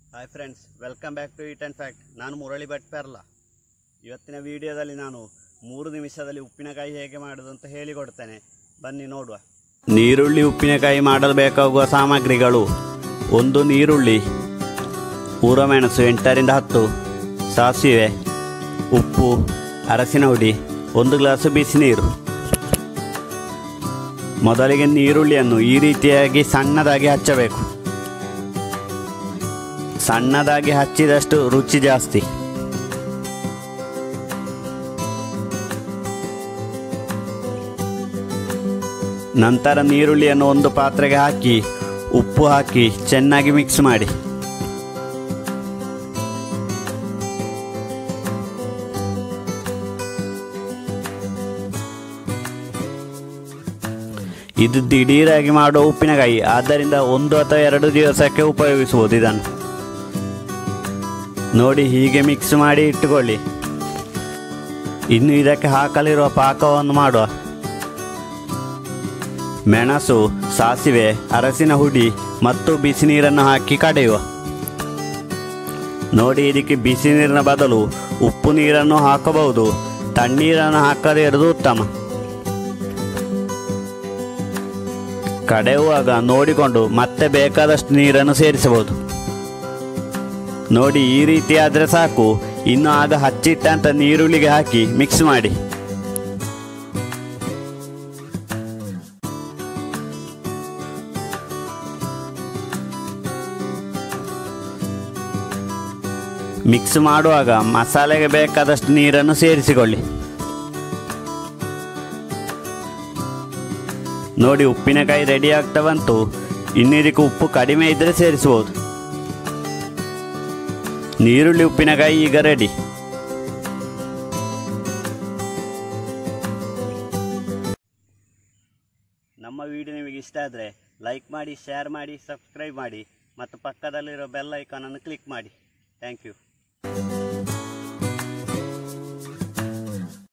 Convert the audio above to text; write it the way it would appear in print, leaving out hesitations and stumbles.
Hi friends, welcome back to eat and fact. ನಾನು ಮುರಳಿ ಭಟ್ ಪೆರ್ಲ. ಇವತ್ತಿನ ವಿಡಿಯೋದಲ್ಲಿ ನಾನು 3 ನಿಮಿಷದಲ್ಲಿ ಉಪ್ಪಿನಕಾಯಿ ಹೇಗೆ ಮಾಡೋದು ಅಂತ ಹೇಳಿಕೊಡ್ತೇನೆ. ಬನ್ನಿ ನೋಡುವ. ನೀರುಳ್ಳಿ ಉಪ್ಪಿನಕಾಯಿ ಮಾಡಲು ಬೇಕಾಗುವ ಸಾಮಗ್ರಿಗಳು: 1 ನೀರುಳ್ಳಿ, ಊರಮೆಣಸು 8ರಿಂದ 10, ಸಾಸಿವೆ, ಉಪ್ಪು, ಅರಸಿನ ಹುಡಿ, 1 ಗ್ಲಾಸು ಬಿಸಿ ನೀರು. ಮೊದಲಿಗೆ ನೀರುಳ್ಳಿಯನ್ನು ಈ ರೀತಿಯಾಗಿ ಸಣ್ಣದಾಗಿ ಹಚ್ಚಬೇಕು. ಸಣ್ಣದಾಗಿ ಹಚ್ಚಿದಷ್ಟು ರುಚಿ ಜಾಸ್ತಿ. ನಂತರ ನೀರುಳ್ಳಿಯನ್ನು ಒಂದು ಪಾತ್ರೆಗೆ ಹಾಕಿ ಉಪ್ಪು ಹಾಕಿ ಚೆನ್ನಾಗಿ ಮಿಕ್ಸ್ ಮಾಡಿ. ಇದು ದಿಢೀರಾಗಿ ಮಾಡುವ ಉಪ್ಪಿನಕಾಯಿ, ಆದ್ದರಿಂದ 1 ಅಥವಾ 2 ದಿವಸಕ್ಕೆ ಉಪಯೋಗಿಸಬಹುದು. ಇದನ್ನು ನೋಡಿ, ಹೀಗೆ ಮಿಕ್ಸ್ ಮಾಡಿ ಇಟ್ಟುಕೊಳ್ಳಿ. ಇನ್ನು ಇದಕ್ಕೆ ಹಾಕಲಿರುವ ಪಾಕವನ್ನು ಮಾಡುವ. ಮೆಣಸು, ಸಾಸಿವೆ, ಅರಸಿನ ಹುಡಿ ಮತ್ತು ಬಿಸಿ ನೀರನ್ನು ಹಾಕಿ ಕಡೆಯುವ. ನೋಡಿ, ಇದಕ್ಕೆ ಬಿಸಿ ನೀರಿನ ಬದಲು ಉಪ್ಪು ನೀರನ್ನು ಹಾಕಬಹುದು. ತಣ್ಣೀರನ್ನು ಹಾಕದೇ ಇರುವುದು ಉತ್ತಮ. ಕಡೆಯುವಾಗ ನೋಡಿಕೊಂಡು ಮತ್ತೆ ಬೇಕಾದಷ್ಟು ನೀರನ್ನು ಸೇರಿಸಬಹುದು. ನೋಡಿ, ಈ ರೀತಿ ಆದರೆ ಸಾಕು. ಇನ್ನು ಆಗ ಹಚ್ಚಿಟ್ಟಂತ ನೀರುಳ್ಳಿಗೆ ಹಾಕಿ ಮಿಕ್ಸ್ ಮಾಡಿ. ಮಿಕ್ಸ್ ಮಾಡುವಾಗ ಮಸಾಲೆಗೆ ಬೇಕಾದಷ್ಟು ನೀರನ್ನು ಸೇರಿಸಿಕೊಳ್ಳಿ. ನೋಡಿ, ಉಪ್ಪಿನಕಾಯಿ ರೆಡಿ ಆಗ್ತಾ ಬಂತು. ಇನ್ನು ಇದಕ್ಕೆ ಉಪ್ಪು ಕಡಿಮೆ ಇದ್ದರೆ ಸೇರಿಸಬಹುದು. ನೀರುಳ್ಳಿ ಉಪ್ಪಿನಕಾಯಿ ಈಗ ರೆಡಿ. ನಮ್ಮ ವಿಡಿಯೋ ನಿಮಗೆ ಇಷ್ಟ ಆದರೆ ಲೈಕ್ ಮಾಡಿ, ಶೇರ್ ಮಾಡಿ, ಸಬ್ಸ್ಕ್ರೈಬ್ ಮಾಡಿ ಮತ್ತು ಪಕ್ಕದಲ್ಲಿರೋ ಬೆಲ್ ಐಕಾನನ್ನು ಕ್ಲಿಕ್ ಮಾಡಿ. Thank you.